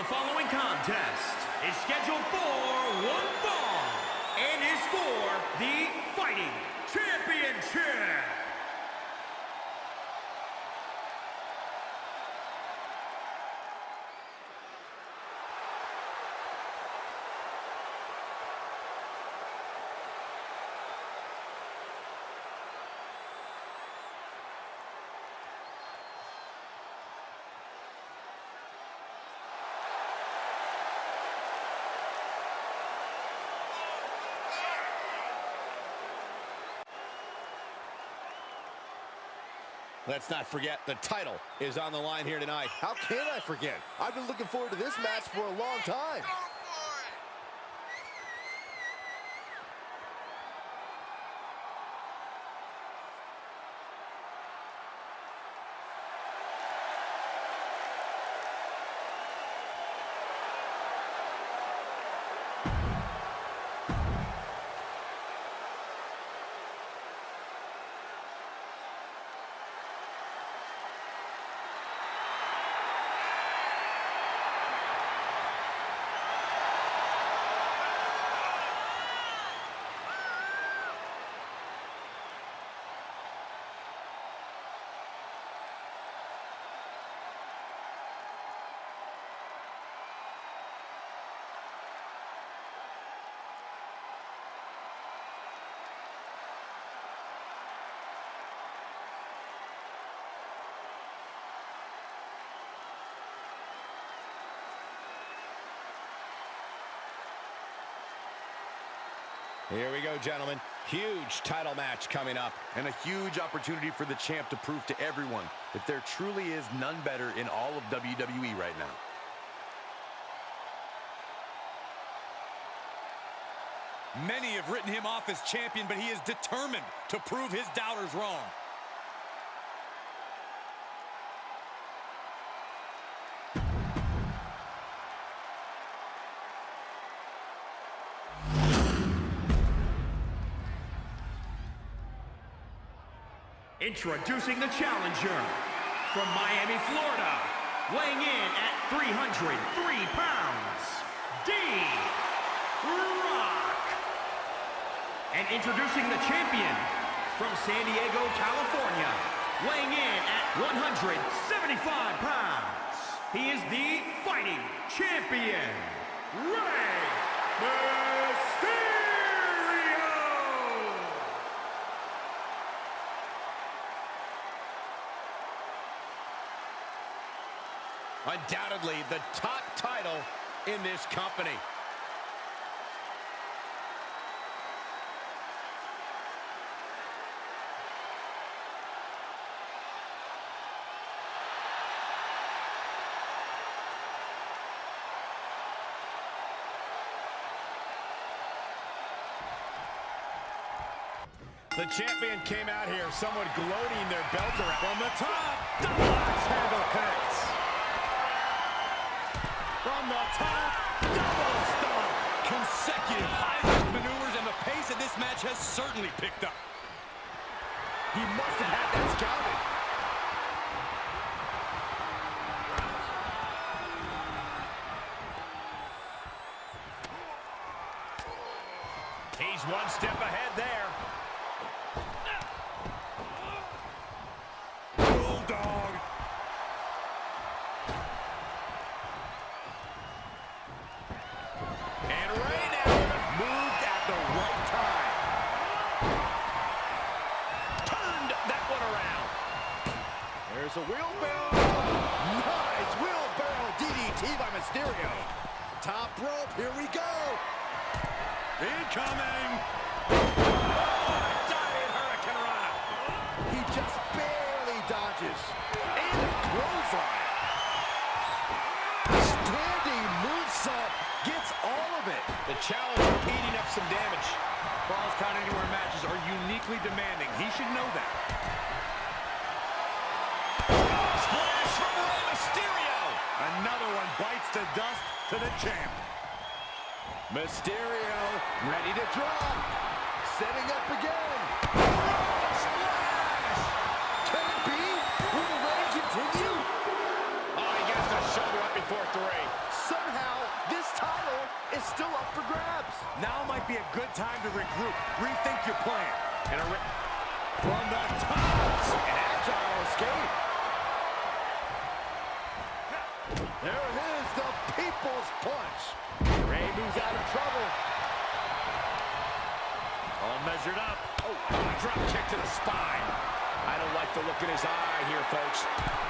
The following contest is scheduled for one fall and is for the Fighting Championship. Let's not forget, the title is on the line here tonight. How can I forget? I've been looking forward to this match for a long time. Here we go, gentlemen. Huge title match coming up. And a huge opportunity for the champ to prove to everyone that there truly is none better in all of WWE right now. Many have written him off as champion, but he is determined to prove his doubters wrong. Introducing the challenger from Miami, Florida, weighing in at 303 pounds, D-Rock. And introducing the champion from San Diego, California, weighing in at 175 pounds. He is the Fighting Champion, Rey Mysterio. Undoubtedly the top title in this company. The champion came out here somewhat gloating their belt around. From the top, double axe handle connects. From the top, double stomp. Consecutive high-risk maneuvers, and the pace of this match has certainly picked up. He must have had that scouted. He's one step ahead there. Bulldog. And right now, moved at the right time. Turned that one around. There's a wheelbarrow. Nice wheelbarrow DDT by Mysterio. Top rope, here we go. Incoming. Diving hurricanrana. He just barely dodges. And a clothesline. Standing movesault gets all of it. The challenger eating up some damage. Falls Count Anywhere matches are uniquely demanding. He should know that. Splash from Rey Mysterio. Another one bites the dust to the champ. Mysterio ready to drop. Setting up again. Splash. Can it be? Will the reign continue? Oh, he gets the shoulder up before 3. So From the top, an agile escape. There it is, the People's Punch. Rey moves out of trouble. All measured up. Oh, drop kick to the spine. I don't like the look in his eye here, folks.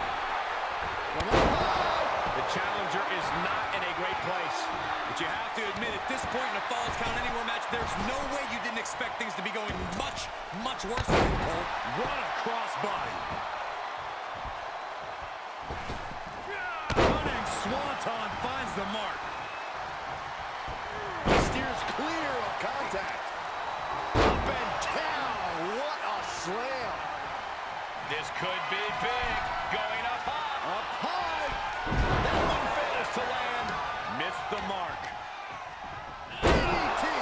The challenger is not in a great place. But you have to admit, at this point in a Falls Count Anywhere match, there's no way you didn't expect things to be going much, much worse than that, Cole. What a crossbody. Running swanton finds the mark. He steers clear of contact. Up and down. What a slam. This could be big. Going up high. Up high. That one fails to land. Missed the mark. DDT.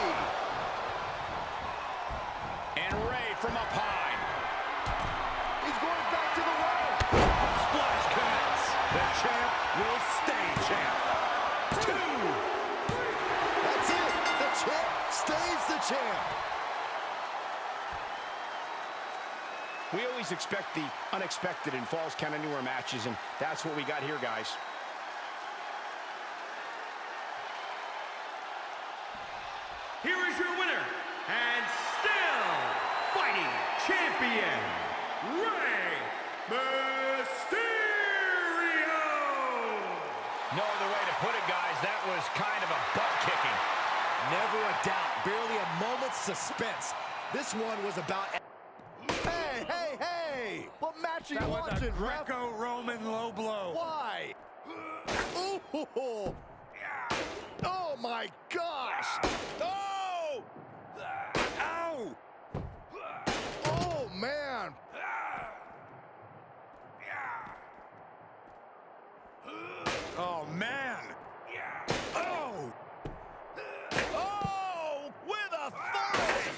And Rey from up high. He's going back to the well. Splash connects. The champ will stay champ. 2. That's it. The champ stays the champ. We always expect the unexpected in Falls Count Anywhere matches, and that's what we got here, guys. Here is your winner, and still fighting champion, Rey Mysterio! No other way to put it, guys. That was kind of a butt-kicking. Never a doubt. Barely a moment's suspense. This one was about... Hey, hey, hey! What match are you watching, ref? Greco-Roman low blow. Why? Ooh! Oh, my gosh! Oh! Ow! Oh, man! Oh, man! Oh! Oh! With authority!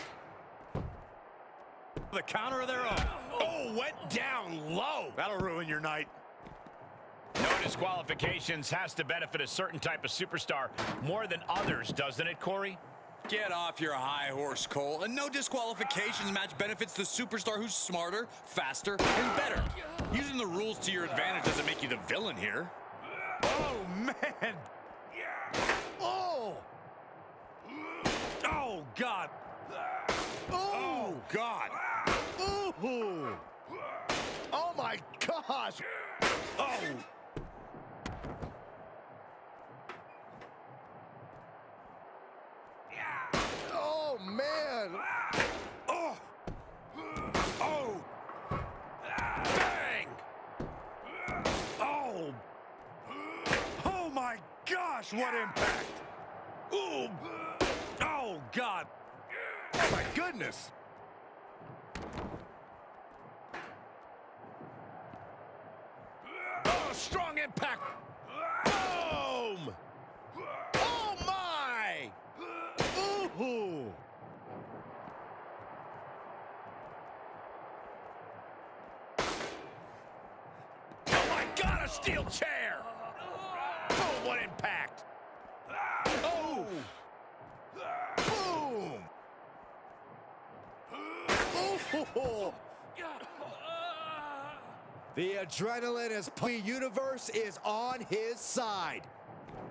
The counter of their own. Oh, went down low. That'll ruin your night. No disqualifications has to benefit a certain type of superstar more than others, doesn't it, Corey? Get off your high horse, Cole. A no disqualifications match benefits the superstar who's smarter, faster, and better. Using the rules to your advantage doesn't make you the villain here. Oh, man. Oh! Oh, God. Oh, God. Ooh! Oh, my gosh! Oh. Oh, man! Oh. Oh. Bang. Oh. Oh, my gosh, what impact. Ooh. Oh, God. Oh, my goodness! Oh, strong impact. Boom! Oh, my! Ooh! Oh, my God, a steel chair. Boom, what impact. Oh! Boom! Ooh! The adrenaline is pumping. The universe is on his side.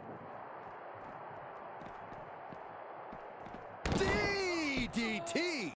DDT!